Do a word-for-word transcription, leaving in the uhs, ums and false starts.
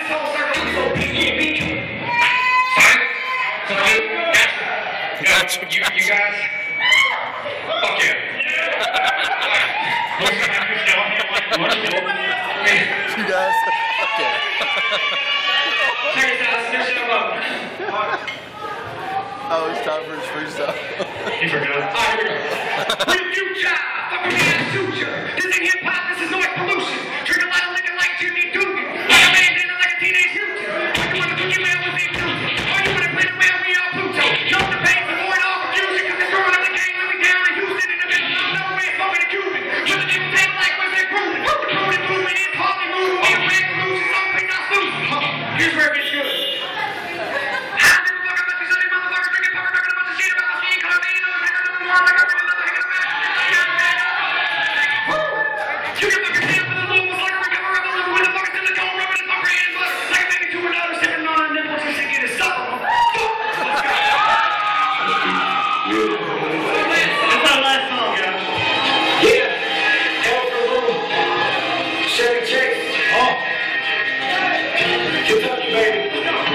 whole circle. I'm so big, you beat you. Gotcha. You, you guys? Fuck yeah. You guys? Okay. Check this out. Let's do up. Oh, it's time for his freestyle. You forgot. Alright, here we go. With you, child. Fucking me, I shoot you. This ain't hip hop, this is noise pollution. Drink a lot of liquor like Jimmy Dugan. Like a man dancing like a teenage mutant. Like you wanna cook your man with the music. Or you wanna play around with y'all Pluto. Know the pain, avoid all confusion. Cause it's throwing up the game when we down in Houston in the middle of nowhere, fucking a Cuban. With a nigga take like what's they proving. The proving movement is hardly moving. We a red pollution, so we not losing. Here's where it gets good. Kentucky, baby.